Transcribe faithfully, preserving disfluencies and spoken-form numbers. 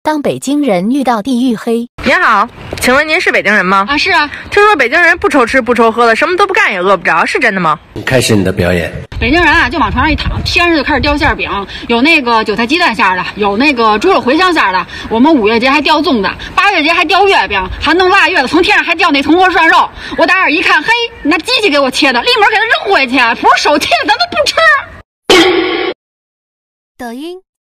当北京人遇到地狱黑。 您好，请问您是北京人吗？ 啊，是啊。 听说北京人不愁吃不愁喝的，什么都不干也饿不着，是真的吗？ 开始你的表演。 北京人啊，就往床上一躺，天上就开始掉馅饼，有那个韭菜鸡蛋馅的，有那个猪肉茴香馅的。我们五月节还掉粽子，八月节还掉月饼，还弄腊月的，从天上还掉那铜锅涮肉。我打眼一看，嘿，拿机器给我切的，立马给它扔回去，不是手切的，咱都不吃。 抖音。